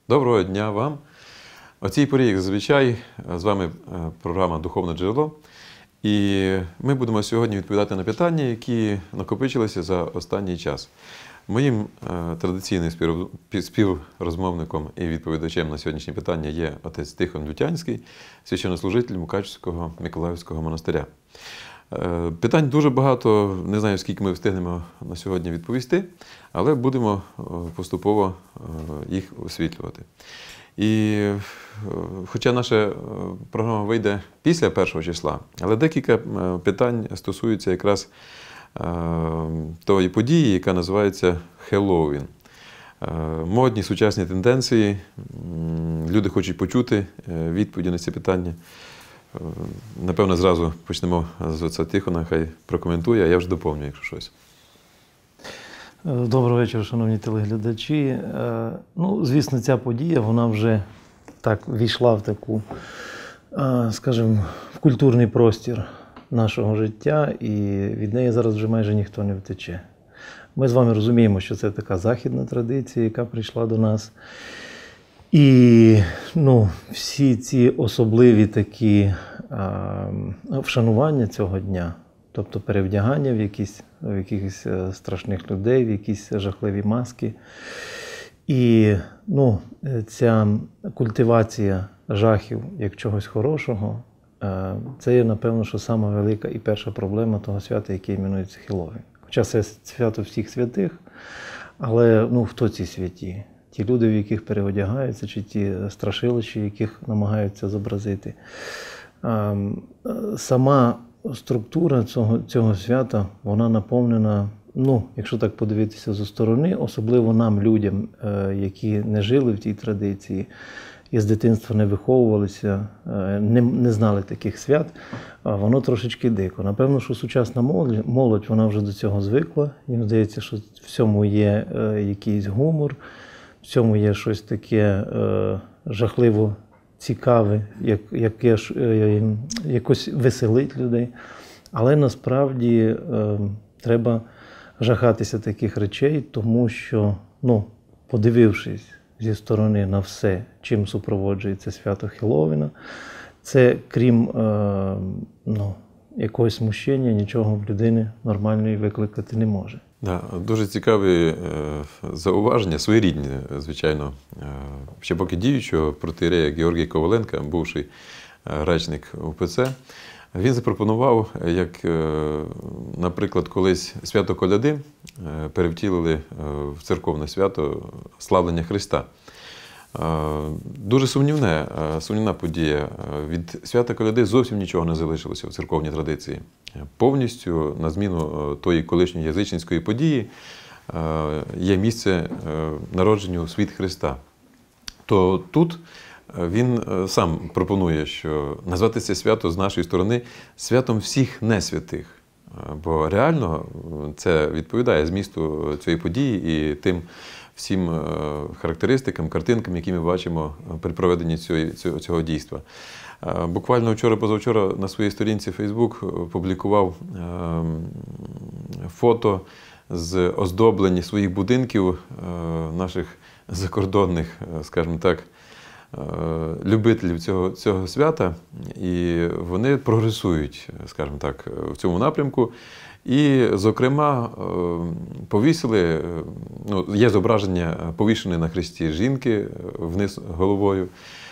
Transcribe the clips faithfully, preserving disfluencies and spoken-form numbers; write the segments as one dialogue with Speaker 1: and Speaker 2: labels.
Speaker 1: Доброго дня вам. О цій порі, як зазвичай, з вами програма «Духовне джерело». І ми будемо сьогодні відповідати на питання, які накопичилися за останній час. Моїм традиційним співрозмовником і відповідачем на сьогоднішні питання є отець Тихон Лютянський, священнослужитель Мукачівського Миколаївського монастиря. Питань дуже багато, не знаю, скільки ми встигнемо на сьогодні відповісти, але будемо поступово їх освітлювати. І хоча наша програма вийде після першого числа, але декілька питань стосуються якраз тої події, яка називається Хеллоуін. Модні сучасні тенденції, люди хочуть почути відповіді на ці питання. Напевно, зразу почнемо з отця Тихона, хай прокоментує, а я вже доповню, якщо щось.
Speaker 2: Доброго вечора, шановні телеглядачі. Ну, звісно, ця подія, вона вже так війшла в таку, скажімо, в культурний простір нашого життя, і від неї зараз вже майже ніхто не втече. Ми з вами розуміємо, що це така західна традиція, яка прийшла до нас. І ну, всі ці особливі такі а, вшанування цього дня, тобто перевдягання в якісь, в якихось страшних людей, в якісь жахливі маски. І ну, ця культивація жахів як чогось хорошого, це є, напевно, що сама велика і перша проблема того свята, яке іменується Хеллоуін. Хоча це свято всіх святих, але ну, хто ці святі? Ті люди, в яких переодягаються, чи ті страшилища, яких намагаються зобразити. Сама структура цього, цього свята, вона наповнена, ну, якщо так подивитися зі сторони, особливо нам, людям, які не жили в тій традиції, і з дитинства не виховувалися, не, не знали таких свят, воно трошечки дико. Напевно, що сучасна молодь, молодь, вона вже до цього звикла. Їм здається, що в цьому є якийсь гумор, в цьому є щось таке е, жахливо цікаве, як, яке е, якось веселить людей. Але насправді е, треба жахатися таких речей, тому що, ну, подивившись зі сторони на все, чим супроводжується свято Хеллоуіна, це крім е, ну, якогось смущення, нічого в людини нормальної викликати не може.
Speaker 1: Да, дуже цікаві е, зауваження, своєрідні, звичайно. Е, ще поки діючого протиєрея Георгій Коваленко, бувший е, речник УПЦ, він запропонував, як, е, наприклад, колись свято Коляди е, перевтілили е, в церковне свято славлення Христа. Е, дуже сумнівне, е, сумнівна подія. Від свята Коляди зовсім нічого не залишилося в церковній традиції. Повністю на зміну тої колишньої язичницької події є місце народженню світ Христа. То тут він сам пропонує, що назвати це свято з нашої сторони святом всіх несвятих. Бо реально це відповідає змісту цієї події і тим всім характеристикам, картинкам, які ми бачимо при проведенні цього, цього дійства. Буквально вчора-позавчора на своїй сторінці Facebook публікував фото з оздоблення своїх будинків наших закордонних, скажімо так, любителів цього, цього свята, і вони прогресують, скажімо так, в цьому напрямку. І, зокрема, повісили, ну, є зображення повішеної на хресті жінки вниз головою,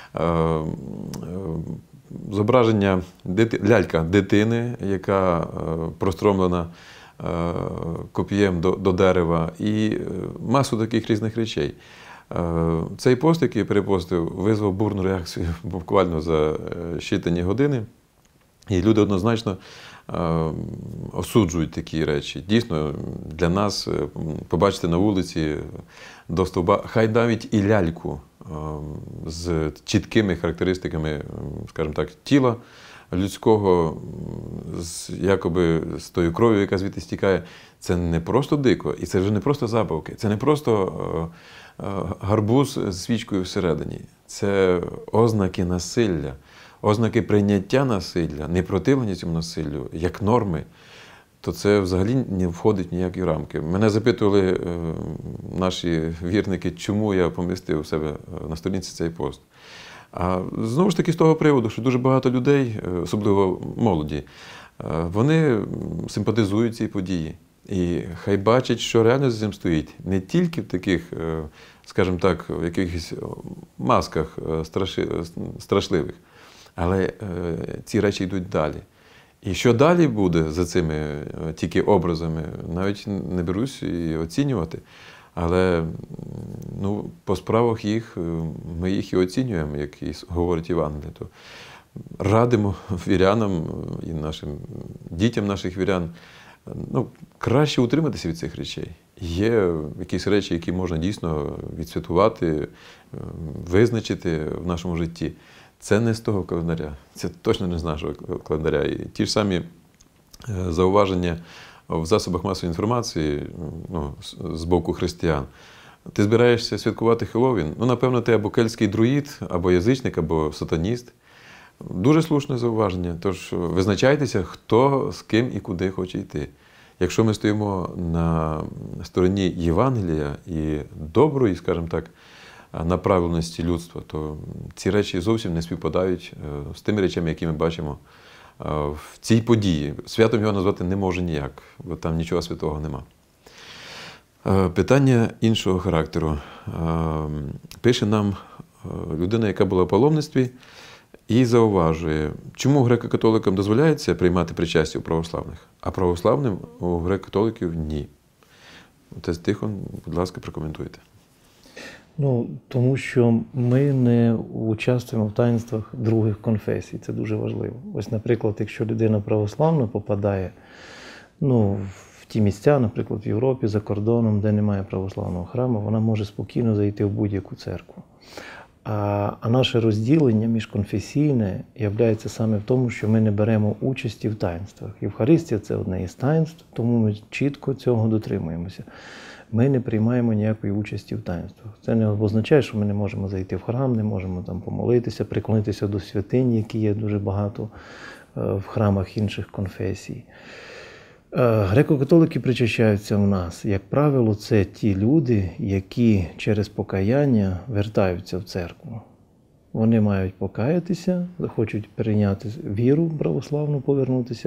Speaker 1: зображення дити, лялька дитини, яка простромлена копієм до, до дерева, і масу таких різних речей. Цей пост, який я перепостив, визвав бурну реакцію буквально за щитані години. І люди однозначно осуджують такі речі. Дійсно, для нас побачити на вулиці до стовба, хай навіть і ляльку з чіткими характеристиками, скажімо так, тіла людського, з, якоби з тою кров'ю, яка звідти стікає, це не просто дико, і це вже не просто забавки, це не просто гарбуз з свічкою всередині. Це ознаки насилля, ознаки прийняття насилля, непротивлення цьому насиллю, як норми. то це взагалі не входить в ніякі рамки. Мене запитували е, наші вірники, чому я помістив у себе на сторінці цей пост. А знову ж таки з того приводу, що дуже багато людей, особливо молоді, вони симпатизують цій події. І хай бачать, що реально за цим стоїть. Не тільки в таких, скажімо так, в якихось масках страшливих, але ці речі йдуть далі. І що далі буде за цими тільки образами, навіть не берусь і оцінювати. Але ну, по справах їх, ми їх і оцінюємо, як і говорить Євангеліє. То радимо вірянам і нашим дітям наших вірян, ну, краще утриматися від цих речей. Є якісь речі, які можна дійсно відсвяткувати, визначити в нашому житті. Це не з того календаря, це точно не з нашого календаря. І ті ж самі зауваження в засобах масової інформації, ну, з боку християн. Ти збираєшся святкувати Хеллоуін, ну, напевно, ти або кельтський друїд, або язичник, або сатаніст. Дуже слушне зауваження. Тож визначайтеся, хто з ким і куди хоче йти. Якщо ми стоїмо на стороні Євангелія і доброї, скажімо так, направленості людства, то ці речі зовсім не співпадають з тими речами, які ми бачимо в цій події. Святом його назвати не може ніяк, бо там нічого святого нема. Питання іншого характеру. Пише нам людина, яка була в паломництві, і зауважує, чому греко-католикам дозволяється приймати причастя у православних, а православним у греко-католиків ні. Отець Тихон, будь ласка, прокоментуйте.
Speaker 2: Ну, тому що ми не участвуємо в таїнствах других конфесій. Це дуже важливо. Ось, наприклад, якщо людина православна попадає, ну, в ті місця, наприклад, в Європі, за кордоном, де немає православного храму, вона може спокійно зайти в будь-яку церкву. А, а наше розділення міжконфесійне являється саме в тому, що ми не беремо участі в таїнствах. Євхаристія – це одне із таїнств, тому ми чітко цього дотримуємося. Ми не приймаємо ніякої участі в таїнствах. Це не означає, що ми не можемо зайти в храм, не можемо там помолитися, приклонитися до святинь, які є дуже багато в храмах інших конфесій. Греко-католики причащаються в нас. Як правило, це ті люди, які через покаяння вертаються в церкву. Вони мають покаятися, захочуть прийняти віру православну, повернутися.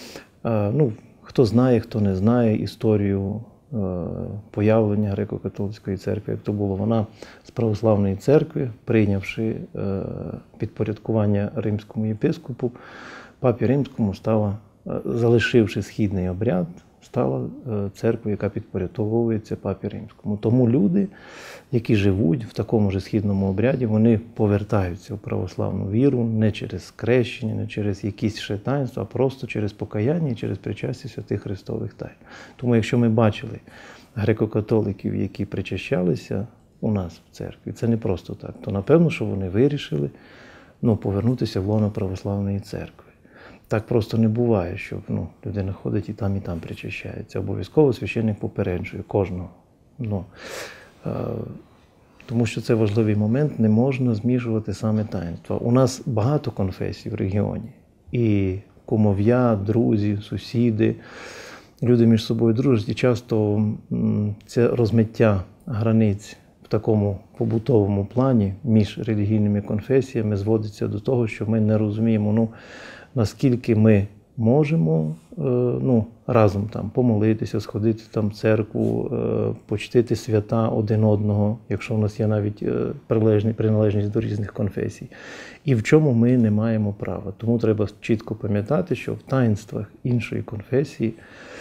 Speaker 2: Ну, хто знає, хто не знає історію появлення греко-католицької церкви, як то було. Вона з православної церкви, прийнявши підпорядкування римському єпископу, папі римському стала, залишивши східний обряд, стала церквою, яка підпорядковується папі римському. Тому люди, які живуть в такому ж східному обряді, вони повертаються в православну віру не через хрещення, не через якісь ще таїнства, а просто через покаяння і через причастя святих Христових тайн. Тому якщо ми бачили греко-католиків, які причащалися у нас в церкві, це не просто так, то напевно, що вони вирішили, ну, повернутися в лоно православної церкви. Так просто не буває, що, ну, людина ходить і там, і там причащається. Обов'язково священник попереджує кожного. Ну, е, тому що це важливий момент, не можна змішувати саме таїнства. У нас багато конфесій в регіоні. І кумов'я, друзі, сусіди, люди між собою дружать. І часто м, це розмиття границь в такому побутовому плані між релігійними конфесіями зводиться до того, що ми не розуміємо, ну, наскільки ми можемо ну, разом там помолитися, сходити там в церкву, почтити свята один одного, якщо в нас є навіть приналежність до різних конфесій. І в чому ми не маємо права. Тому треба чітко пам'ятати, що в таїнствах іншої конфесії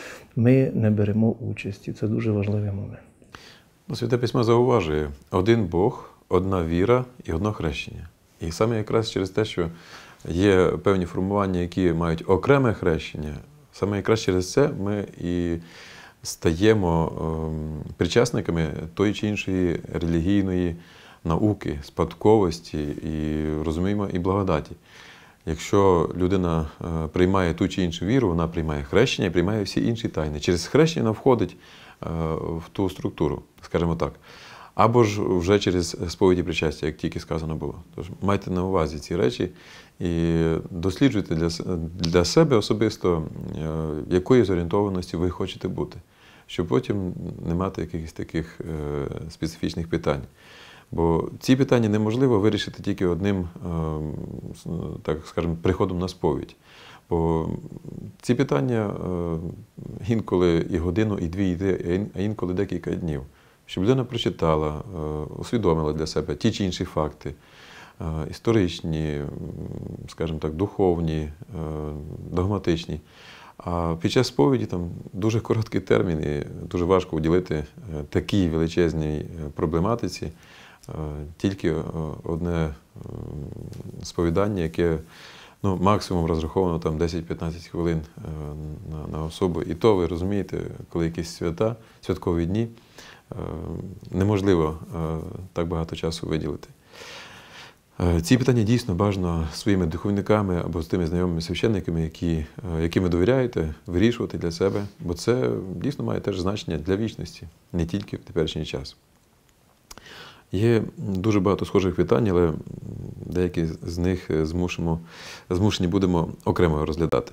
Speaker 2: ми не беремо участі. Це дуже важливий момент.
Speaker 1: Святе Письмо зауважує: один Бог, одна віра і одно хрещення. І саме якраз через те, що є певні формування, які мають окреме хрещення, саме якраз через це ми і стаємо причасниками тої чи іншої релігійної науки, спадковості і розуміємо і благодаті. Якщо людина приймає ту чи іншу віру, вона приймає хрещення і приймає всі інші тайни. Через хрещення вона входить в ту структуру, скажімо так. або ж вже через сповіді причастя, як тільки сказано було. Тож майте на увазі ці речі і досліджуйте для, для себе особисто, якої зорієнтованості ви хочете бути, щоб потім не мати якихось таких специфічних питань. Бо ці питання неможливо вирішити тільки одним, так скажемо, приходом на сповідь. Бо ці питання інколи і годину, і дві, і три, а інколи декілька днів. Щоб людина прочитала, усвідомила для себе ті чи інші факти, історичні, скажімо так, духовні, догматичні. А під час сповіді там дуже короткий термін і дуже важко уділити такій величезній проблематиці тільки одне сповідання, яке ну, максимум розраховано там десять-п'ятнадцять хвилин на, на особу. І то, ви розумієте, коли якісь свята, святкові дні, неможливо так багато часу виділити. Ці питання дійсно бажано своїми духовниками або з тими знайомими священниками, які, яким ви довіряєте, вирішувати для себе, бо це дійсно має теж значення для вічності, не тільки в теперішній час. Є дуже багато схожих питань, але деякі з них змушимо, змушені будемо окремо розглядати.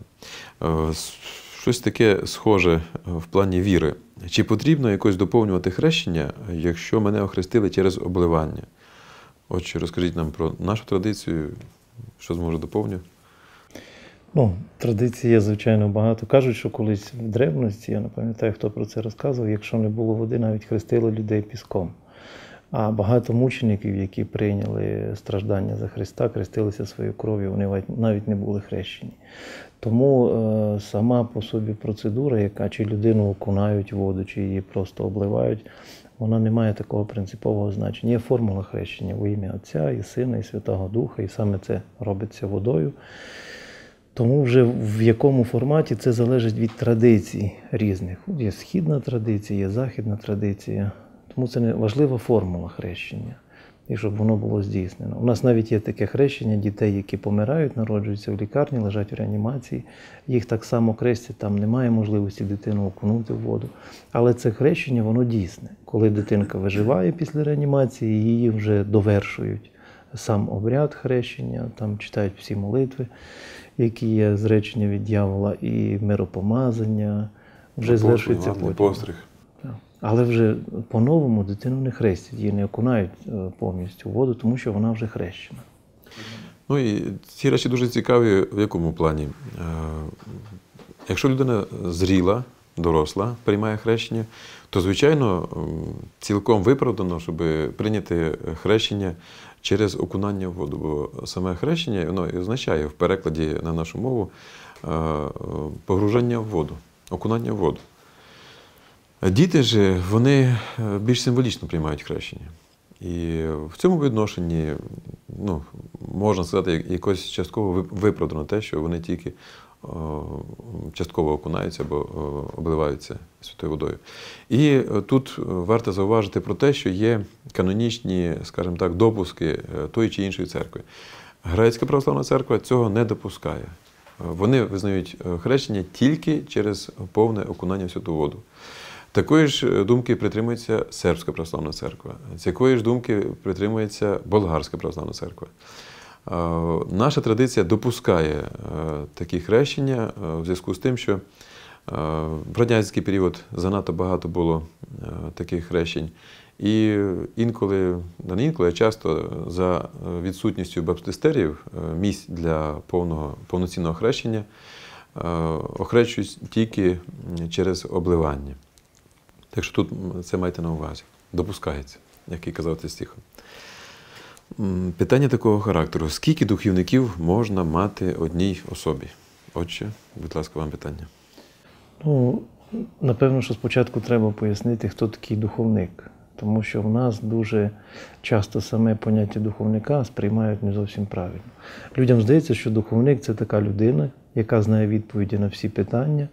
Speaker 1: Щось таке схоже в плані віри. Чи потрібно якось доповнювати хрещення, якщо мене охрестили через обливання? Отже, розкажіть нам про нашу традицію, що зможе доповнювати.
Speaker 2: Ну, традицій є, звичайно, багато. Кажуть, що колись в древності, я не пам'ятаю, хто про це розказував, якщо не було води, навіть хрестили людей піском. А багато мучеників, які прийняли страждання за Христа, хрестилися своєю кров'ю, вони навіть не були хрещені. Тому е, сама по собі процедура, яка чи людину окунають в воду, чи її просто обливають, вона не має такого принципового значення. Є формула хрещення во ім'я Отця, і Сина, і Святого Духа, і саме це робиться водою. Тому вже в якому форматі це залежить від традицій різних. Є східна традиція, є західна традиція. Тому це не важлива формула хрещення, і щоб воно було здійснено. У нас навіть є таке хрещення дітей, які помирають, народжуються в лікарні, лежать в реанімації. Їх так само крестять, там немає можливості дитину окунути в воду. Але це хрещення, воно дійсне. Коли дитинка виживає після реанімації, її вже довершують сам обряд хрещення, там читають всі молитви, які є зречення від дьявола, і миропомазання, вже звершується потім.
Speaker 1: Постриг.
Speaker 2: Але вже по-новому дитину не хрестять, її не окунають повністю в воду, тому що вона вже хрещена.
Speaker 1: Ну і ці речі дуже цікаві в якому плані. Якщо людина зріла, доросла, приймає хрещення, то, звичайно, цілком виправдано, щоб прийняти хрещення через окунання в воду. Бо саме хрещення, воно і означає в перекладі на нашу мову погруження в воду, окунання в воду. Діти ж, вони більш символічно приймають хрещення. І в цьому відношенні, ну, можна сказати, якось частково виправдано те, що вони тільки о, частково окунаються або о, обливаються святою водою. І тут варто зауважити про те, що є канонічні, скажімо так, допуски тої чи іншої церкви. Грецька православна церква цього не допускає. Вони визнають хрещення тільки через повне окунання в святу воду. Такої ж думки притримується Сербська православна церква, такої ж думки притримується Болгарська православна церква. Наша традиція допускає такі хрещення в зв'язку з тим, що в радянський період занадто багато було таких хрещень. І інколи, не інколи, а часто за відсутністю баптистерів місць для повного, повноцінного хрещення охрещують тільки через обливання. Так що тут це майте на увазі. Допускається, як і казав цей стих. Питання такого характеру. Скільки духівників можна мати одній особі? Отче, будь ласка, вам питання.
Speaker 2: Ну, напевно, що спочатку треба пояснити, хто такий духовник. Тому що в нас дуже часто саме поняття духовника сприймають не зовсім правильно. Людям здається, що духовник – це така людина, яка знає відповіді на всі питання,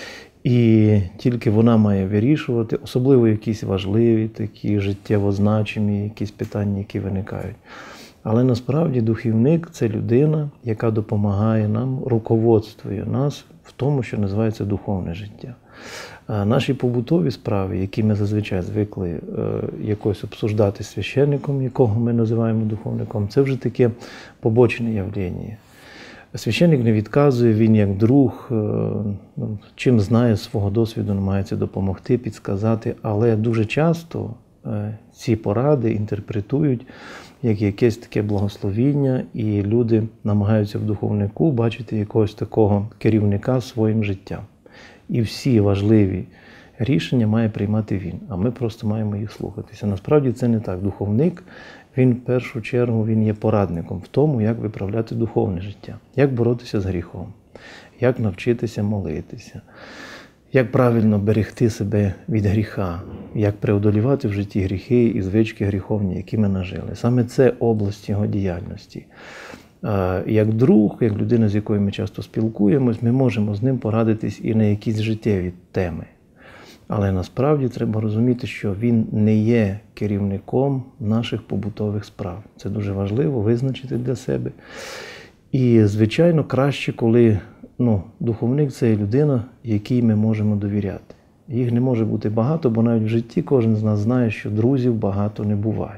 Speaker 2: і тільки вона має вирішувати, особливо якісь важливі, такі життєво значимі якісь питання, які виникають. Але насправді духівник – це людина, яка допомагає нам, руководствує нас в тому, що називається духовне життя. А наші побутові справи, які ми зазвичай звикли е, якось обсуждати з священником, якого ми називаємо духовником, це вже таке побочне явлення. Священник не відказує, він як друг, е, ну, чим знає з свого досвіду, намагається допомогти, підсказати, але дуже часто е, ці поради інтерпретують як якесь таке благословіння, і люди намагаються в духовнику бачити якогось такого керівника своїм життям. І всі важливі рішення має приймати він, а ми просто маємо їх слухатися. Насправді це не так. Духовник, він в першу чергу він є порадником в тому, як виправляти духовне життя, як боротися з гріхом, як навчитися молитися, як правильно берегти себе від гріха, як преодолівати в житті гріхи і звички гріховні, які ми нажили. Саме це область його діяльності. Як друг, як людина, з якою ми часто спілкуємось, ми можемо з ним порадитись і на якісь життєві теми. Але насправді треба розуміти, що він не є керівником наших побутових справ. Це дуже важливо визначити для себе. І, звичайно, краще, коли ну, духовник – це є людина, якій ми можемо довіряти. Їх не може бути багато, бо навіть в житті кожен з нас знає, що друзів багато не буває.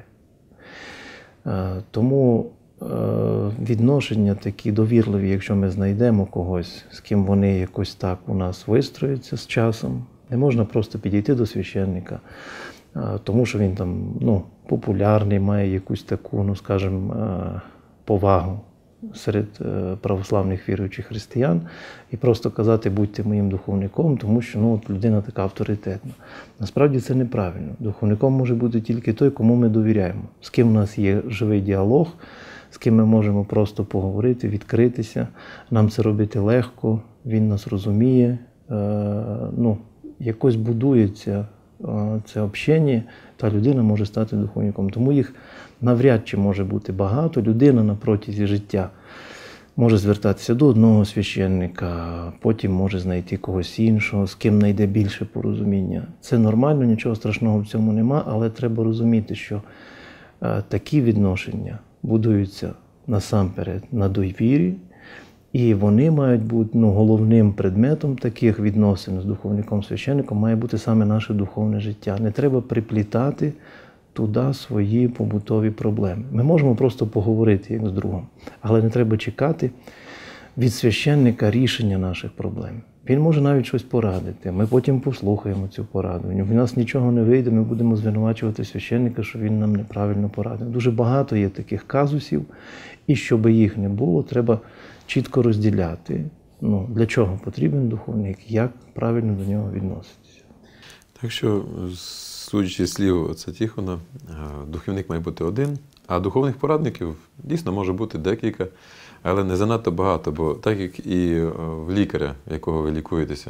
Speaker 2: Тому відношення такі довірливі, якщо ми знайдемо когось, з ким вони якось так у нас вистроються з часом, не можна просто підійти до священника, тому що він там ну, популярний, має якусь таку, ну скажімо, повагу серед православних віруючих християн і просто казати, будьте моїм духовником, тому що ну, от людина така авторитетна. Насправді це неправильно. Духовником може бути тільки той, кому ми довіряємо, з ким у нас є живий діалог, з ким ми можемо просто поговорити, відкритися, нам це робити легко, він нас розуміє, ну, якось будується це общення, та людина може стати духовником. Тому їх навряд чи може бути багато. Людина на протязі життя може звертатися до одного священника, потім може знайти когось іншого, з ким знайде більше порозуміння. Це нормально, нічого страшного в цьому нема, але треба розуміти, що такі відношення будуються насамперед на довірі, і вони мають бути ну, головним предметом таких відносин з духовником-священником має бути саме наше духовне життя. Не треба приплітати туди свої побутові проблеми. Ми можемо просто поговорити як з другом, але не треба чекати від священника рішення наших проблем. Він може навіть щось порадити, ми потім послухаємо цю пораду. В нас нічого не вийде, ми будемо звинувачувати священника, що він нам неправильно порадив. Дуже багато є таких казусів, і щоб їх не було, треба чітко розділяти, ну, для чого потрібен духовник, як правильно до нього відноситися.
Speaker 1: Так що, судячи з слів отця Тихона, духовник має бути один, а духовних порадників дійсно може бути декілька, але не занадто багато, бо так як і в лікаря, якого ви лікуєтеся,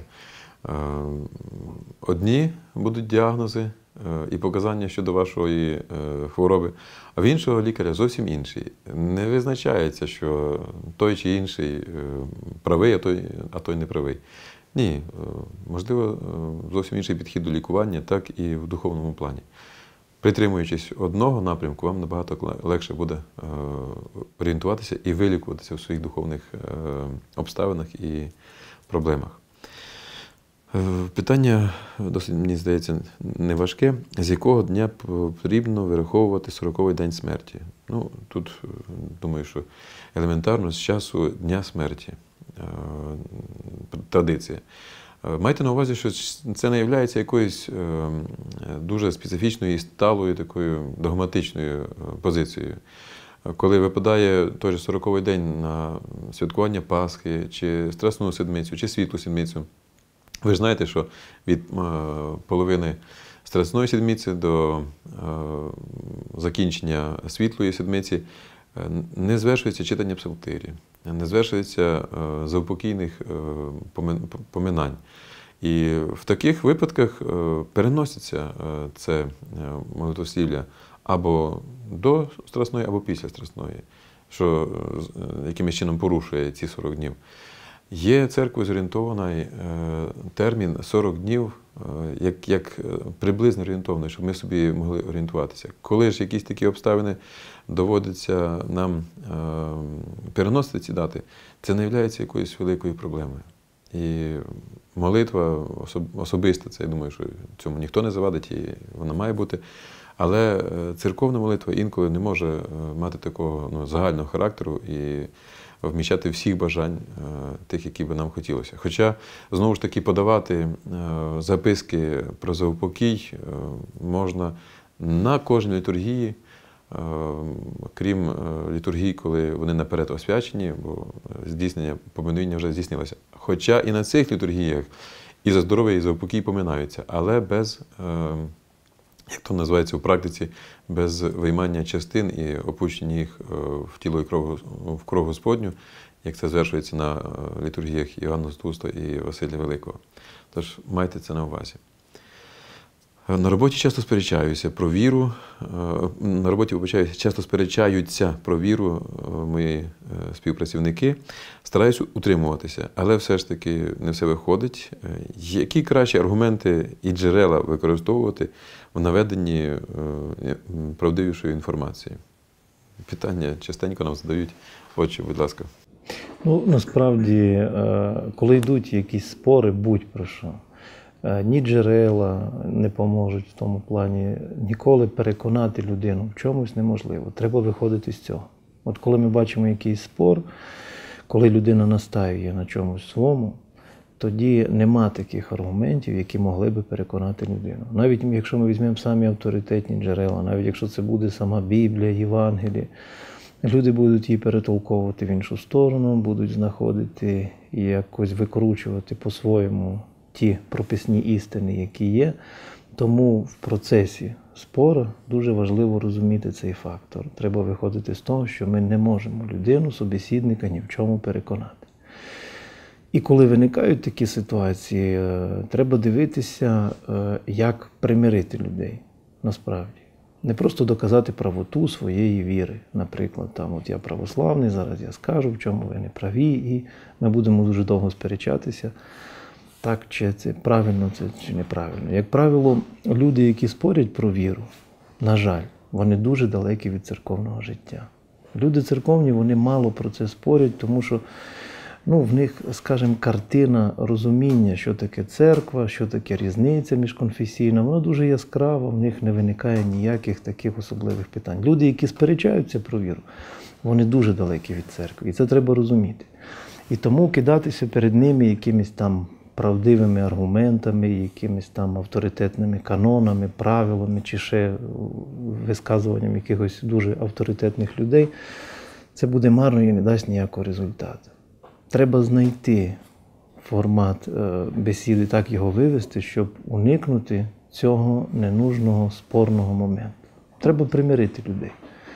Speaker 1: одні будуть діагнози і показання щодо вашої хвороби, а в іншого лікаря зовсім інший. Не визначається, що той чи інший правий, а той, а той не правий. Ні, можливо, зовсім інший підхід до лікування, так і в духовному плані. Притримуючись одного напрямку, вам набагато легше буде орієнтуватися і вилікуватися в своїх духовних обставинах і проблемах. Питання, досить, мені здається, не важке. З якого дня потрібно вираховувати сороковий день смерті? Ну, тут, думаю, що елементарно з часу дня смерті. Традиція. Майте на увазі, що це не є якоюсь дуже специфічною і сталою такою догматичною позицією. Коли випадає той же сороковий день на святкування Пасхи, чи Страсну седмицю, чи Світлу седмицю, ви ж знаєте, що від половини Страсної седмиці до закінчення Світлої седмиці не звершується читання псалтирі, не звершується заупокійних поминань. І в таких випадках переноситься це молитослів'я або до Страсної, або після Страсної, що якимось чином порушує ці сорок днів. Є церквою зорієнтований термін сорок днів, як, як приблизно орієнтований, щоб ми собі могли орієнтуватися. Коли ж якісь такі обставини доводиться нам переносити ці дати, це не є якоюсь великою проблемою. І молитва особиста, це я думаю, що цьому ніхто не завадить, і вона має бути. Але церковна молитва інколи не може мати такого ну, загального характеру і вміщати всіх бажань тих, які би нам хотілося. Хоча, знову ж таки, подавати записки про заупокій можна на кожній літургії, крім літургії, коли вони наперед освячені, бо здійснення поминування вже здійснилося. Хоча і на цих літургіях і за здоров'я, і за упокій поминаються, але без, як то називається у практиці, без виймання частин і опущення їх в тіло і кров, в кров Господню, як це звершується на літургіях Іоанна Златоуста і Василія Великого. Тож майте це на увазі. На роботі часто сперечаюся про віру, на роботі, вибачаюся, часто сперечаються про віру мої співпрацівники. Стараюся утримуватися, але все ж таки не все виходить. Які кращі аргументи і джерела використовувати в наведенні правдивішої інформації? Питання частенько нам задають. Отче, будь ласка.
Speaker 2: Ну, насправді, коли йдуть якісь спори, будь-про що, ні джерела не поможуть в тому плані, ніколи переконати людину в чомусь неможливо. Треба виходити з цього. От коли ми бачимо якийсь спор, коли людина настаює на чомусь своєму, тоді нема таких аргументів, які могли би переконати людину. Навіть якщо ми візьмемо самі авторитетні джерела, навіть якщо це буде сама Біблія, Євангеліє, люди будуть її перетолковувати в іншу сторону, будуть знаходити і якось викручувати по-своєму ті прописні істини, які є. Тому в процесі спору дуже важливо розуміти цей фактор. Треба виходити з того, що ми не можемо людину, собеседника ні в чому переконати. І коли виникають такі ситуації, треба дивитися, як примирити людей насправді. Не просто доказати правоту своєї віри. Наприклад, там, от я православний, зараз я скажу, в чому ви не праві, і ми будемо дуже довго сперечатися, так, чи це правильно, це чи неправильно. Як правило, люди, які спорять про віру, на жаль, вони дуже далекі від церковного життя. Люди церковні, вони мало про це спорять, тому що ну, в них, скажімо, картина розуміння, що таке церква, що таке різниця міжконфесійна, вона дуже яскрава, в них не виникає ніяких таких особливих питань. Люди, які сперечаються про віру, вони дуже далекі від церкви, і це треба розуміти. І тому кидатися перед ними якимись там правдивими аргументами, якимись там авторитетними канонами, правилами, чи ще висказуванням якихось дуже авторитетних людей, це буде марно і не дасть ніякого результату. Треба знайти формат бесіди, так його вивести, щоб уникнути цього ненужного спорного моменту. Треба примирити людей.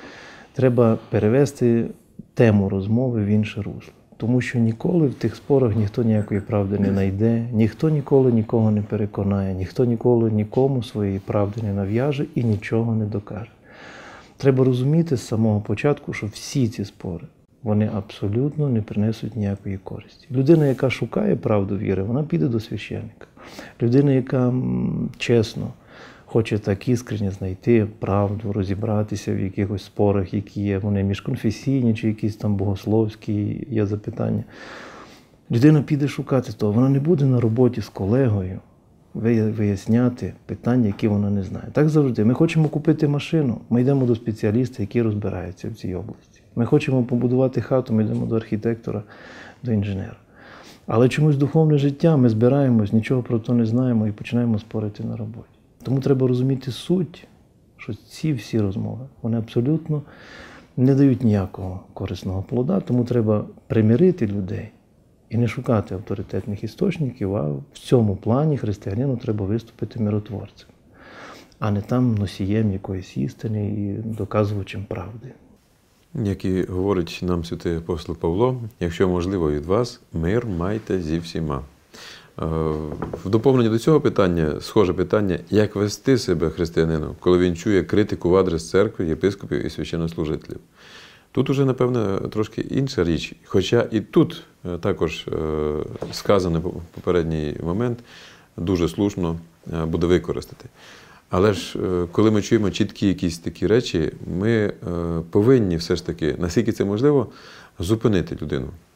Speaker 2: Треба перевести тему розмови в інше русло. Тому що ніколи в тих спорах ніхто ніякої правди не знайде, ніхто ніколи нікого не переконає, ніхто ніколи нікому своєї правди не нав'яже і нічого не докаже. Треба розуміти з самого початку, що всі ці спори, вони абсолютно не принесуть ніякої користі. Людина, яка шукає правду віри, вона піде до священника. Людина, яка чесно хоче так іскренне знайти правду, розібратися в якихось спорах, які є, вони міжконфесійні чи якісь там богословські є запитання. Людина піде шукати того, вона не буде на роботі з колегою виясняти питання, які вона не знає. Так завжди. Ми хочемо купити машину, ми йдемо до спеціаліста, який розбирається в цій області. Ми хочемо побудувати хату, ми йдемо до архітектора, до інженера. Але чомусь духовне життя, ми збираємось, нічого про це не знаємо і починаємо спорити на роботі. Тому треба розуміти суть, що ці всі розмови, вони абсолютно не дають ніякого корисного плода, тому треба примирити людей і не шукати авторитетних істочників, а в цьому плані християнину треба виступити миротворцем, а не там носієм якоїсь істини і доказувачем правди.
Speaker 1: Як і говорить нам святий апостол Павло, якщо можливо від вас, мир майте зі всіма. В доповнення до цього питання, схоже питання, як вести себе християнину, коли він чує критику в адрес церкви, єпископів і священнослужителів. Тут уже, напевно, трошки інша річ, хоча і тут також сказане попередній момент дуже слушно буде використати. Але ж, коли ми чуємо чіткі якісь такі речі, ми повинні все ж таки, наскільки це можливо, зупинити людину.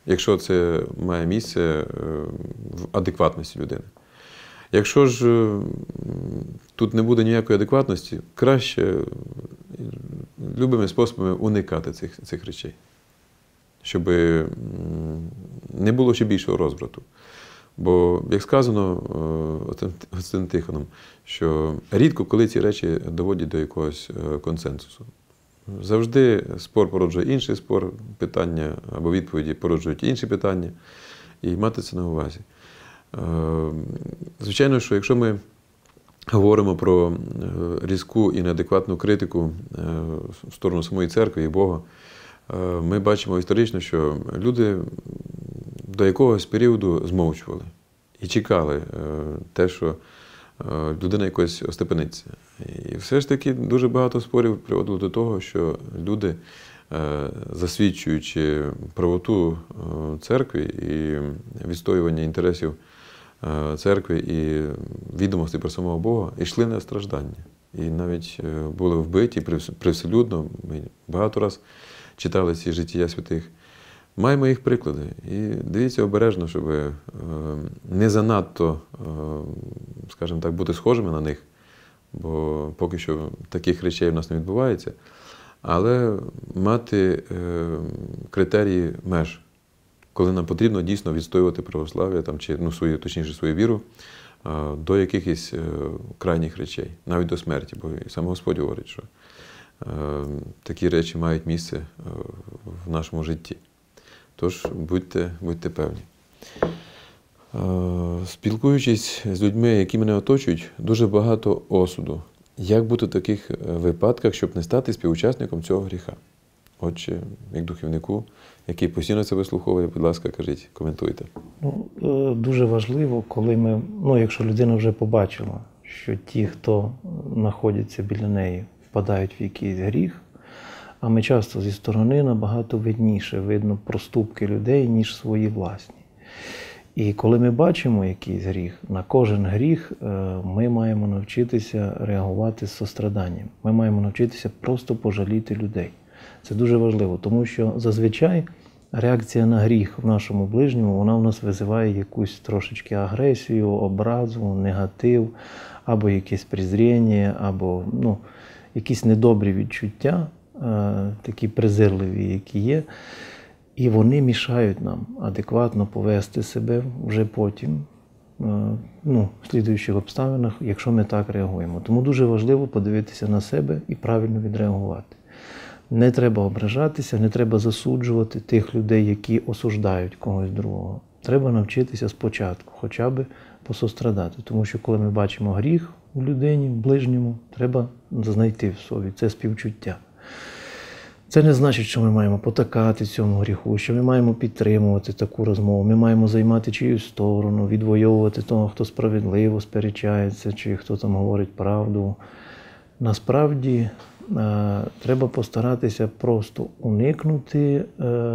Speaker 1: якщо це має місце е, в адекватності людини. Якщо ж е, тут не буде ніякої адекватності, краще любими способами уникати цих, цих речей, щоб не було ще більшого розбрату. Бо, як сказано Отцем Тихоном, що рідко коли ці речі доводять до якогось консенсусу. Завжди спор породжує інший спор, питання або відповіді породжують інші питання, і мати це на увазі. Звичайно, що якщо ми говоримо про різку і неадекватну критику в сторону самої церкви і Бога, ми бачимо історично, що люди до якогось періоду змовчували і чекали те, що людина якось остепениться. І все ж таки дуже багато спорів приводило до того, що люди, засвідчуючи правоту церкви і відстоювання інтересів церкви і відомості про самого Бога, йшли на страждання. І навіть були вбиті привселюдно. Ми багато раз читали ці життя святих. Маємо їх приклади. І дивіться обережно, щоб не занадто, скажімо так, бути схожими на них, бо поки що таких речей в нас не відбувається, але мати критерії меж, коли нам потрібно дійсно відстоювати православ'я, там, чи, ну, свою, точніше, свою віру, до якихось крайніх речей, навіть до смерті, бо і сам Господь говорить, що такі речі мають місце в нашому житті. Тож будьте, будьте певні. Спілкуючись з людьми, які мене оточують, дуже багато осуду. Як бути в таких випадках, щоб не стати співучасником цього гріха? Отже, як духовнику, який постійно це вислуховує, будь ласка, кажіть, коментуйте.
Speaker 2: Ну, дуже важливо, коли ми, ну, якщо людина вже побачила, що ті, хто знаходяться біля неї, впадають в якийсь гріх, а ми часто зі сторони набагато видніше видно проступки людей, ніж свої власні. І коли ми бачимо якийсь гріх, на кожен гріх ми маємо навчитися реагувати з состраданням. Ми маємо навчитися просто пожаліти людей. Це дуже важливо, тому що зазвичай реакція на гріх в нашому ближньому, вона в нас визиває якусь трошечки агресію, образу, негатив, або якесь презріння, або ну, якісь недобрі відчуття, такі презирливі, які є. І вони мішають нам адекватно повести себе вже потім, ну, в слідуючих обставинах, якщо ми так реагуємо. Тому дуже важливо подивитися на себе і правильно відреагувати. Не треба ображатися, не треба засуджувати тих людей, які осуждають когось другого. Треба навчитися спочатку, хоча б посострадати. Тому що коли ми бачимо гріх у людині, в ближньому, треба знайти в собі це співчуття. Це не значить, що ми маємо потакати цьому гріху, що ми маємо підтримувати таку розмову, ми маємо займати чиюсь сторону, відвоювати того, хто справедливо сперечається, чи хто там говорить правду. Насправді, треба постаратися просто уникнути,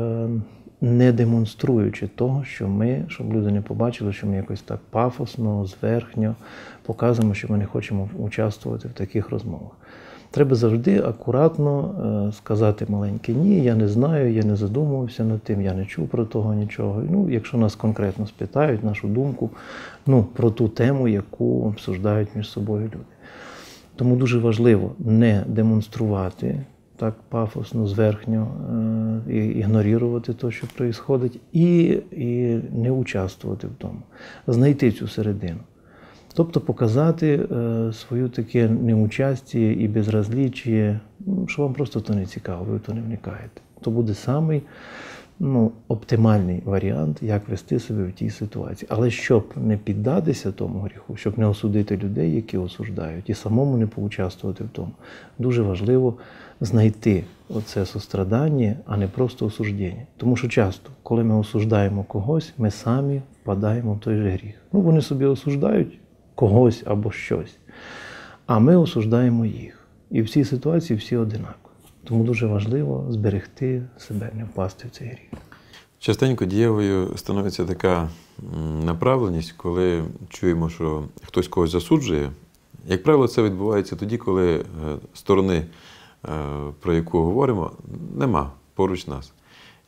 Speaker 2: не демонструючи того, що ми, щоб люди не побачили, що ми якось так пафосно, зверхньо показуємо, що ми не хочемо участвувати в таких розмовах. Треба завжди акуратно сказати маленьке «ні», я не знаю, я не задумувався над тим, я не чув про того нічого. Ну, якщо нас конкретно спитають, нашу думку, ну, про ту тему, яку обсуждають між собою люди. Тому дуже важливо не демонструвати так пафосно, зверхньо, і ігнорувати те, що відбувається, і, і не участвувати в тому. Знайти цю середину. Тобто показати е, свою таке неучастя і безразліччя, що вам просто то не цікаво, ви в то не вникаєте. То буде самий ну, оптимальний варіант, як вести себе в тій ситуації. Але щоб не піддатися тому гріху, щоб не осудити людей, які осуждають, і самому не поучаствувати в тому, дуже важливо знайти оце сострадання, а не просто осуждення. Тому що часто, коли ми осуждаємо когось, ми самі впадаємо в той же гріх. Ну, вони собі осуждають когось або щось, а ми осуждаємо їх. І в цій ситуації всі одинакові. Тому дуже важливо зберегти себе, не впасти в цей гріх.
Speaker 1: Частенько дієвою становиться така направленість, коли чуємо, що хтось когось засуджує. Як правило, це відбувається тоді, коли сторони, про яку говоримо, нема поруч нас.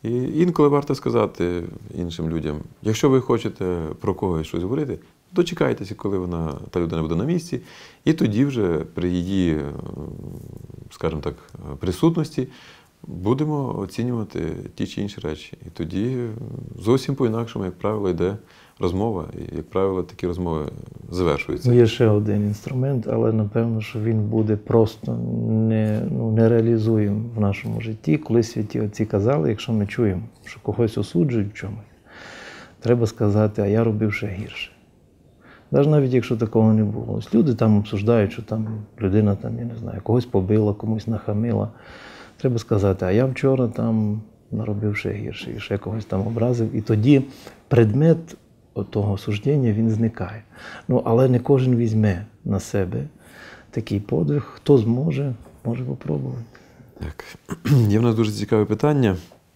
Speaker 1: І інколи варто сказати іншим людям, якщо ви хочете про когось щось говорити, дочекайтеся, коли вона, та людина буде на місці, і тоді вже при її, скажімо так, присутності будемо оцінювати ті чи інші речі. І тоді зовсім по-інакшому, як правило, йде розмова, і, як правило, такі розмови завершуються.
Speaker 2: Є ще один інструмент, але напевно, що він буде просто не, ну, нереалізуєм в нашому житті. Коли святі отці казали, якщо ми чуємо, що когось осуджують в чомусь, треба сказати, а я робив ще гірше. Навіть якщо такого не було. Ось люди там обсуждають, що там людина, там, я не знаю, когось побила, комусь нахамила. Треба сказати, а я вчора там наробив ще гірше, і ще когось там образив. І тоді предмет того осуждення, він зникає. Ну, але не кожен візьме на себе такий подвиг. Хто зможе, може попробувати.
Speaker 1: Так. Є в нас дуже цікаве питання.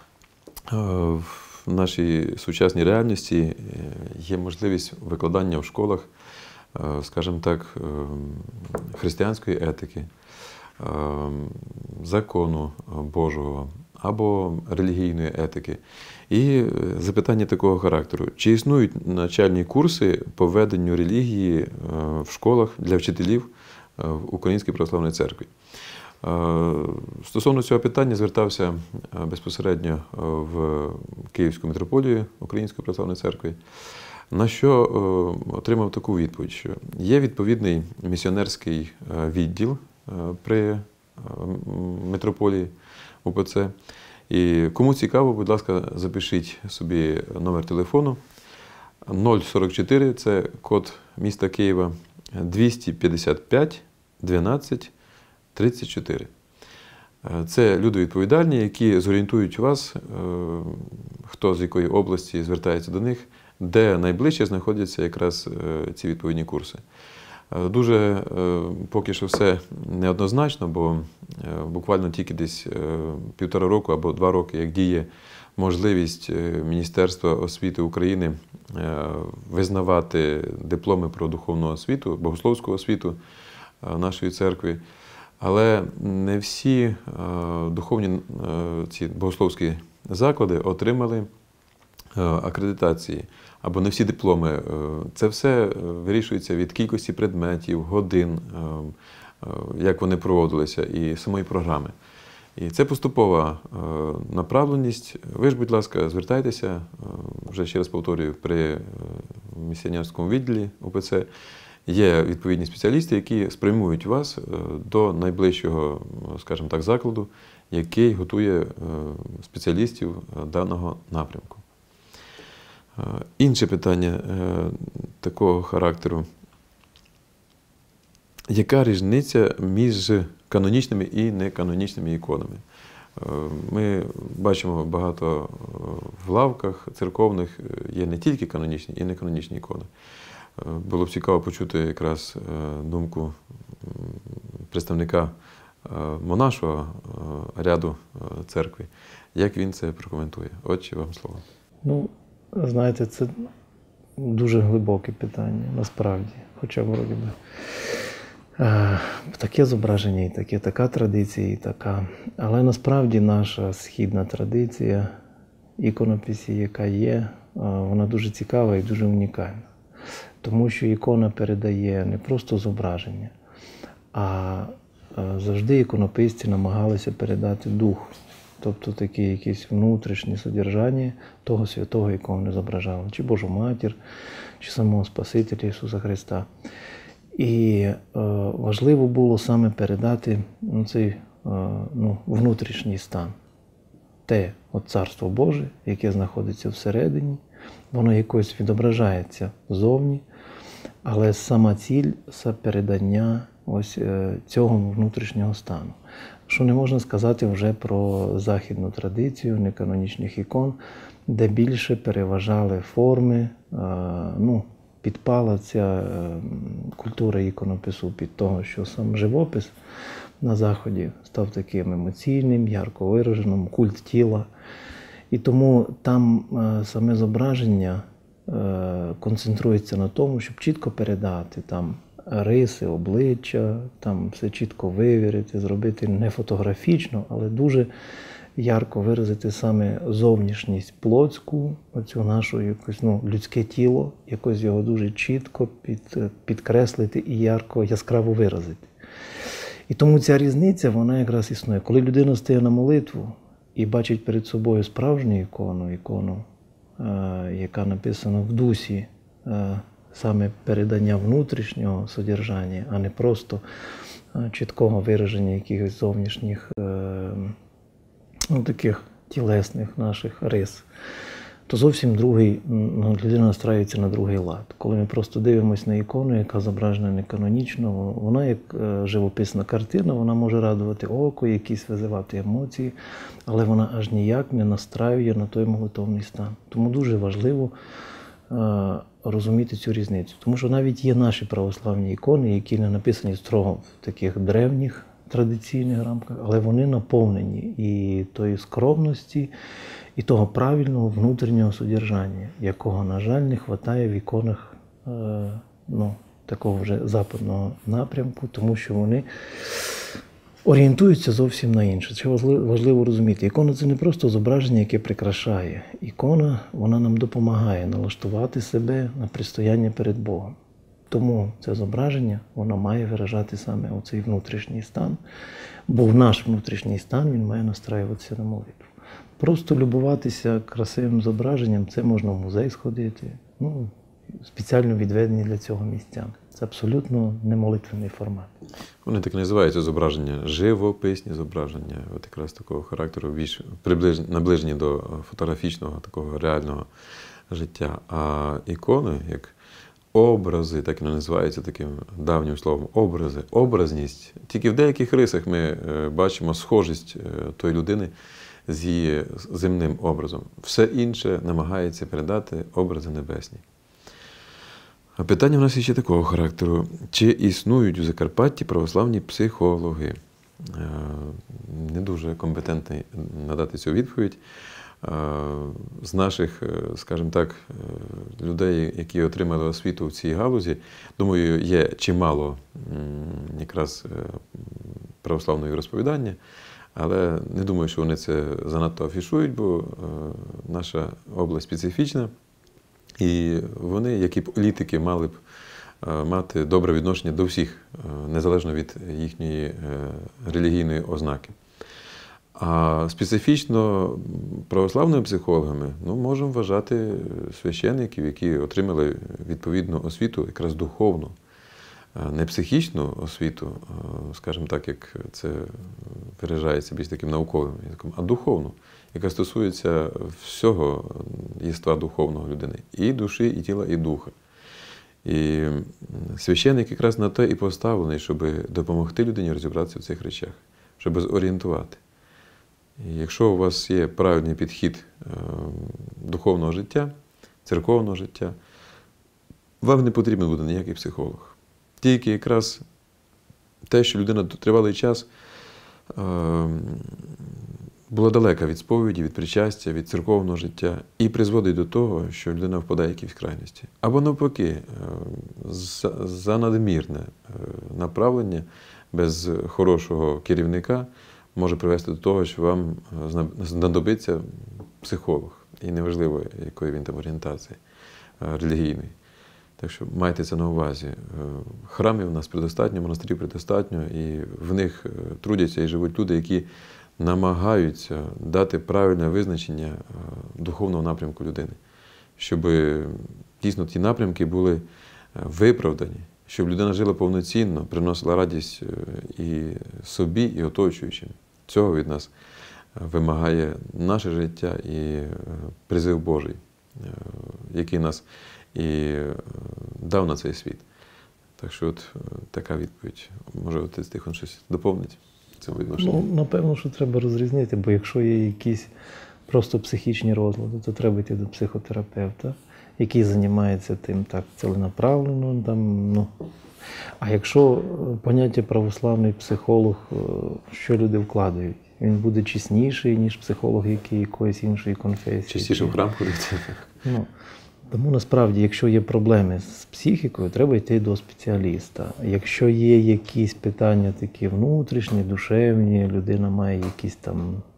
Speaker 1: В нашій сучасній реальності є можливість викладання в школах, скажімо так, християнської етики, закону Божого або релігійної етики. І запитання такого характеру. Чи існують навчальні курси по веденню релігії в школах для вчителів в Українській православній церкві? Стосовно цього питання звертався безпосередньо в Київську митрополію Української православної церкви, на що отримав таку відповідь, що є відповідний місіонерський відділ при митрополії УПЦ. І кому цікаво, будь ласка, запишіть собі номер телефону нуль сорок чотири, це код міста Києва, двісті п'ятдесят п'ять дванадцять тридцять чотири. Це люди відповідальні, які зорієнтують вас, хто з якої області звертається до них, де найближче знаходяться якраз ці відповідні курси. Дуже поки що все неоднозначно, бо буквально тільки десь півтора року або два роки, як діє можливість Міністерства освіти України визнавати дипломи про духовну освіту, богословську освіту нашої церкви. Але не всі духовні ці богословські заклади отримали акредитації, або не всі дипломи. Це все вирішується від кількості предметів, годин, як вони проводилися, і самої програми. І це поступова направленість. Ви ж, будь ласка, звертайтеся, вже ще раз повторюю, при місіонерському відділі УПЦ є відповідні спеціалісти, які спрямують вас до найближчого, скажімо так, закладу, який готує спеціалістів даного напрямку. Інше питання такого характеру. Яка різниця між канонічними і неканонічними іконами? Ми бачимо багато в лавках церковних є не тільки канонічні і неканонічні ікони. Було б цікаво почути якраз думку представника монашого ряду церкви. Як він це прокоментує? Отче, вам слово.
Speaker 2: Ну, знаєте, це дуже глибоке питання, насправді. Хоча, вроді би, таке зображення і таке, така традиція і така. Але насправді наша східна традиція іконописі, яка є, вона дуже цікава і дуже унікальна. Тому що ікона передає не просто зображення, а завжди іконописці намагалися передати дух. Тобто такі якісь внутрішні содержання того святого, якого вони зображали. Чи Божу Матір, чи самого Спасителя Ісуса Христа. І е, важливо було саме передати ну, цей е, ну, внутрішній стан. Те от Царство Боже, яке знаходиться всередині, воно якось відображається ззовні, але сама ціль – це передання ось е, цього внутрішнього стану. Що не можна сказати вже про західну традицію неканонічних ікон, де більше переважали форми, е, ну, підпала ця культура іконопису під того, що сам живопис на Заході став таким емоційним, ярко вираженим, культ тіла. І тому там саме зображення концентрується на тому, щоб чітко передати там риси, обличчя, там все чітко вивірити, зробити не фотографічно, але дуже ярко виразити саме зовнішність плотську, оцю нашу якось, ну, людське тіло, якось його дуже чітко під, підкреслити і ярко, яскраво виразити. І тому ця різниця, вона якраз існує. Коли людина стає на молитву і бачить перед собою справжню ікону, ікону, е, яка написана в дусі, е, саме передання внутрішнього содержання, а не просто е, чіткого вираження якихось зовнішніх, е, ну, таких тілесних наших рис, то зовсім другий, ну, людина настраюється на другий лад. Коли ми просто дивимося на ікону, яка зображена неканонічно, вона як е, живописна картина, вона може радувати око, якісь визивати емоції, але вона аж ніяк не настраює на той молитовний стан. Тому дуже важливо е, розуміти цю різницю. Тому що навіть є наші православні ікони, які не написані строго в таких древніх традиційних рамках, але вони наповнені і тої скромності, і того правильного внутрішнього содержання, якого, на жаль, не вистачає в іконах е, ну, такого вже западного напрямку, тому що вони орієнтуються зовсім на інше. Це важливо, важливо розуміти. Ікона – це не просто зображення, яке прикрашає. Ікона, вона нам допомагає налаштувати себе на предстояння перед Богом. Тому це зображення, воно має виражати саме оцей внутрішній стан, бо в наш внутрішній стан він має настраюватися на молитву. Просто любуватися красивим зображенням, це можна в музей сходити, ну, спеціально відведені для цього місця. Це абсолютно не молитвений формат.
Speaker 1: Вони так і називаються зображення, живописні зображення, от якраз такого характеру, більш приближені, наближені до фотографічного, такого реального життя. А ікони, як образи, так і називаються таким давнім словом, образи, образність. Тільки в деяких рисах ми бачимо схожість тої людини з її земним образом. Все інше намагається передати образи небесні. А питання в нас є ще такого характеру. Чи існують у Закарпатті православні психологи? Не дуже компетентний надати цю відповідь. З наших, скажімо так, людей, які отримали освіту в цій галузі, думаю, є чимало якраз православного розповідання, але не думаю, що вони це занадто афішують, бо наша область специфічна, і вони, як і політики, мали б мати добре відношення до всіх, незалежно від їхньої релігійної ознаки. А специфічно православними психологами, ну, можемо вважати священників, які отримали відповідну освіту, якраз духовну, не психічну освіту, скажімо так, як це виражається більш таким науковим язиком, а духовну, яка стосується всього єства духовного людини, і душі, і тіла, і духа. І священник якраз на те і поставлений, щоб допомогти людині розібратися в цих речах, щоб зорієнтувати. І якщо у вас є правильний підхід духовного життя, церковного життя, вам не потрібен буде ніякий психолог. Тільки якраз те, що людина тривалий час була далека від сповіді, від причастя, від церковного життя і призводить до того, що людина впадає в якісь крайності. Або навпаки, занадмірне направлення без хорошого керівника може привести до того, що вам знадобиться психолог. І неважливо, якої він там орієнтації релігійної. Так що майте це на увазі. Храмів у нас предостатньо, монастирів предостатньо, і в них трудяться і живуть люди, які намагаються дати правильне визначення духовного напрямку людини. Щоб дійсно ті напрямки були виправдані, щоб людина жила повноцінно, приносила радість і собі, і оточуючим. Цього від нас вимагає наше життя і призив Божий, який нас і дав на цей світ. Так що от така відповідь. Може, отець Тихон щось доповнить в цьому відношенні?
Speaker 2: Ну, напевно, що треба розрізнити, бо якщо є якісь просто психічні розлади, то треба йти до психотерапевта, який займається тим так ціленаправлено. Там, ну. А якщо поняття православний психолог, що люди вкладають? Він буде чесніший, ніж психолог, який якоїсь іншої конфесії.
Speaker 1: Частіше в храм ходити.
Speaker 2: Ну, тому насправді, якщо є проблеми з психікою, треба йти до спеціаліста. Якщо є якісь питання такі внутрішні, душевні, людина має якісь там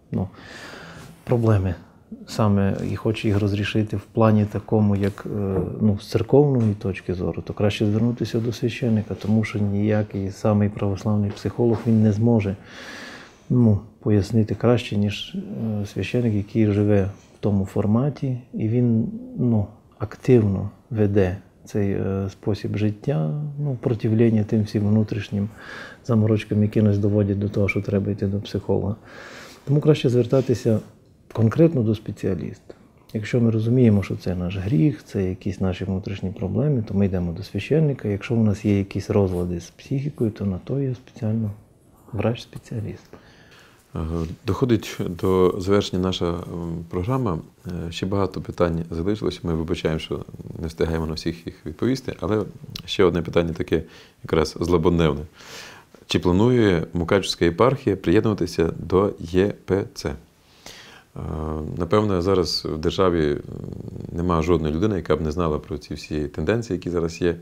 Speaker 2: ну, проблеми саме і хоче їх розрішити в плані такому, як ну, з церковної точки зору, то краще звернутися до священника, тому що ніякий самий православний психолог він не зможе ну, пояснити краще, ніж священик, який живе в тому форматі, і він ну, активно веде цей е, спосіб життя, ну, противлення тим всім внутрішнім заморочкам, які нас доводять до того, що треба йти до психолога. Тому краще звертатися конкретно до спеціаліста. Якщо ми розуміємо, що це наш гріх, це якісь наші внутрішні проблеми, то ми йдемо до священника. Якщо у нас є якісь розлади з психікою, то на то є спеціально врач-спеціаліст.
Speaker 1: Доходить до завершення наша програма. Ще багато питань залишилося. Ми вибачаємо, що не встигаємо на всіх їх відповісти. Але ще одне питання таке якраз злободневне. Чи планує Мукачівська єпархія приєднуватися до Є Пе Це? Напевно, зараз в державі немає жодної людини, яка б не знала про ці всі тенденції, які зараз є.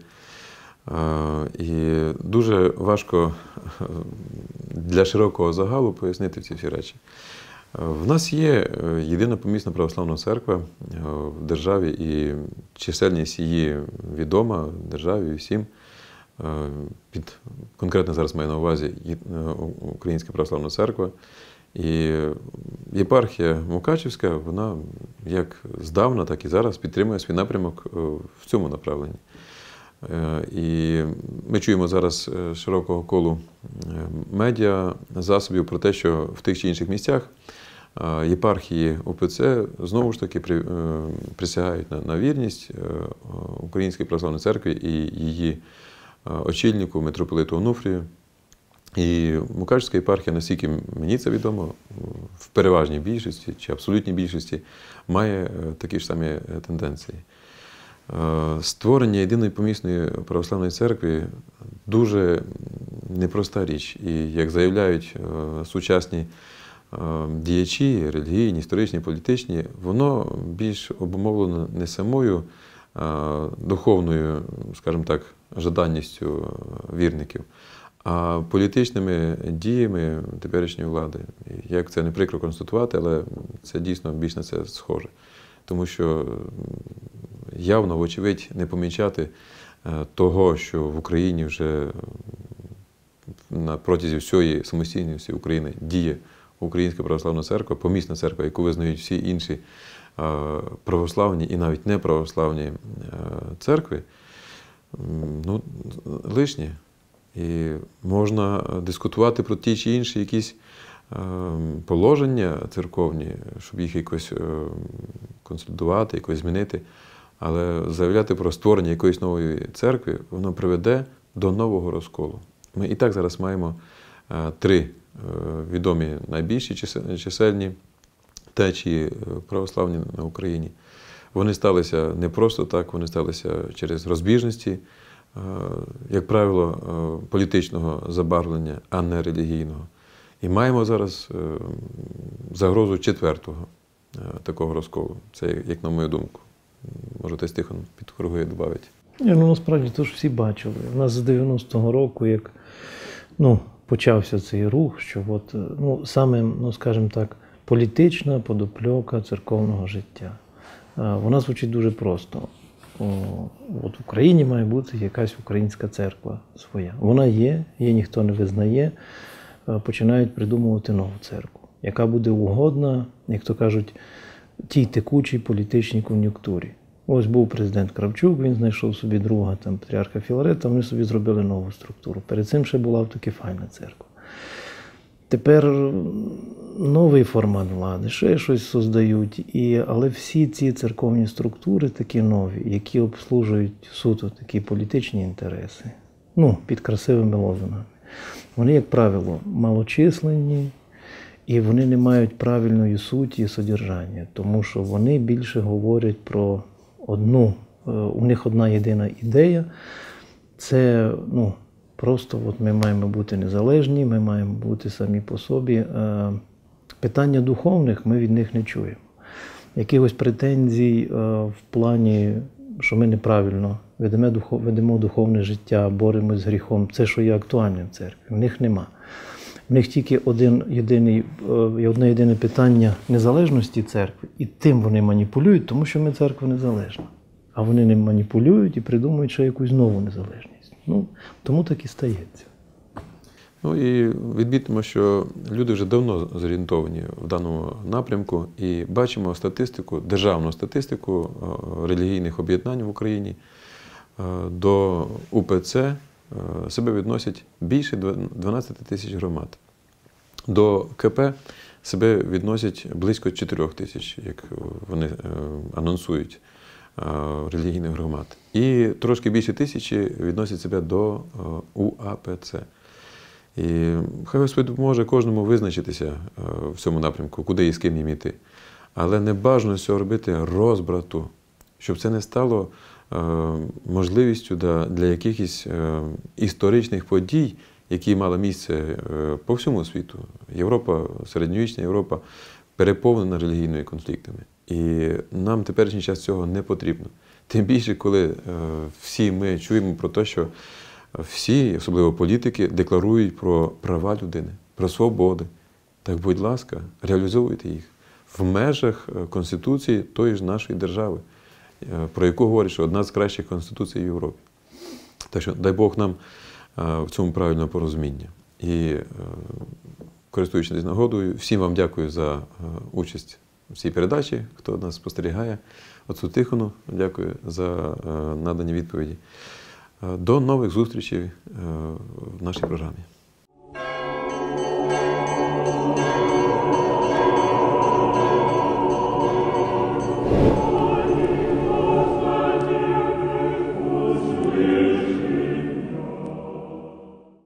Speaker 1: І дуже важко для широкого загалу пояснити ці всі речі. В нас є єдина помісна православна церква в державі, і чисельність її відома в державі і всім. Під, конкретно зараз маю на увазі Українська православна церква. І єпархія Мукачівська, вона як здавна, так і зараз підтримує свій напрямок в цьому направленні. І ми чуємо зараз широкого колу медіа, засобів про те, що в тих чи інших місцях єпархії О Пе Це знову ж таки присягають на вірність Української православної церкви і її очільнику, митрополиту Онуфрію. І Мукачівська єпархія, наскільки мені це відомо, в переважній більшості чи абсолютній більшості має такі ж самі тенденції. Створення єдиної помісної православної церкви дуже непроста річ. І, як заявляють сучасні діячі, релігійні, історичні, політичні, воно більш обумовлено не самою духовною, скажімо так, жаданністю вірників, а політичними діями теперішньої влади. Як це не прикро констатувати, але це дійсно більш на це схоже. Тому що явно, вочевидь, не помічати того, що в Україні вже на протязі всієї самостійності України діє Українська православна церква, помісна церква, яку визнають всі інші православні і навіть неправославні церкви, ну, лишнє. І можна дискутувати про ті чи інші якісь положення церковні, щоб їх якось консолідувати, якось змінити. Але заявляти про створення якоїсь нової церкви, воно приведе до нового розколу. Ми і так зараз маємо три відомі найбільші чисельні течії православні на Україні. Вони сталися не просто так, вони сталися через розбіжності, як правило, політичного забарвлення, а не релігійного. І маємо зараз загрозу четвертого такого розколу. Це, як на мою думку. Може, ти Тихон підкоригує, додавить.
Speaker 2: Ну, насправді, то ж всі бачили. У нас з дев'яностого року, як ну, почався цей рух, що от, ну, саме, ну, скажімо так, політична подопльока церковного життя. Вона звучить дуже просто. О, от в Україні має бути якась українська церква своя. Вона є, її ніхто не визнає, починають придумувати нову церкву, яка буде угодна, як то кажуть, тій текучій політичній кон'юнктурі. Ось був президент Кравчук, він знайшов собі друга, там, патріарха Філарета, вони собі зробили нову структуру. Перед цим ще була таки файна церква. Тепер новий формат влади, ще щось создають, і, але всі ці церковні структури такі нові, які обслужують суто такі політичні інтереси, ну, під красивими лозунгами, вони, як правило, малочисленні, і вони не мають правильної суті і содержання, тому що вони більше говорять про одну, у них одна єдина ідея, це, ну, просто от ми маємо бути незалежні, ми маємо бути самі по собі. Питання духовних ми від них не чуємо. Якихось претензій в плані, що ми неправильно ведемо, духов, ведемо духовне життя, боремось з гріхом, це, що є актуальне в церкві, в них нема. В них тільки один єдиний, е, одне єдине питання незалежності церкви, і тим вони маніпулюють, тому що ми церква незалежна. А вони не маніпулюють і придумують ще якусь нову незалежність. Ну, тому так і стається.
Speaker 1: Ну і відмітимо, що люди вже давно зорієнтовані в даному напрямку і бачимо статистику, державну статистику е, релігійних об'єднань в Україні. Е, До УПЦ е, себе відносять більше дванадцять тисяч громад. До КП себе відносять близько чотирьох тисяч, як вони е, анонсують, е, релігійних громад. І трошки більше тисячі відносять себе до е, УАПЦ. І хай Господь допоможе кожному визначитися в цьому напрямку, куди і з ким їм іти. Але не бажано цього робити розбрату, щоб це не стало можливістю для якихось історичних подій, які мали місце по всьому світу. Європа, середньовічна Європа переповнена релігійними конфліктами. І нам в теперішній час цього не потрібно. Тим більше, коли всі ми чуємо про те, що всі, особливо політики, декларують про права людини, про свободи. Так, будь ласка, реалізовуйте їх в межах Конституції тої ж нашої держави, про яку говорять, що одна з кращих конституцій в Європі. Так що, дай Бог нам в цьому правильного порозуміння. І, користуючись нагодою, всім вам дякую за участь в цій передачі, хто нас спостерігає. Отцу Тихону дякую за надані відповіді. До нових зустрічей в нашій програмі.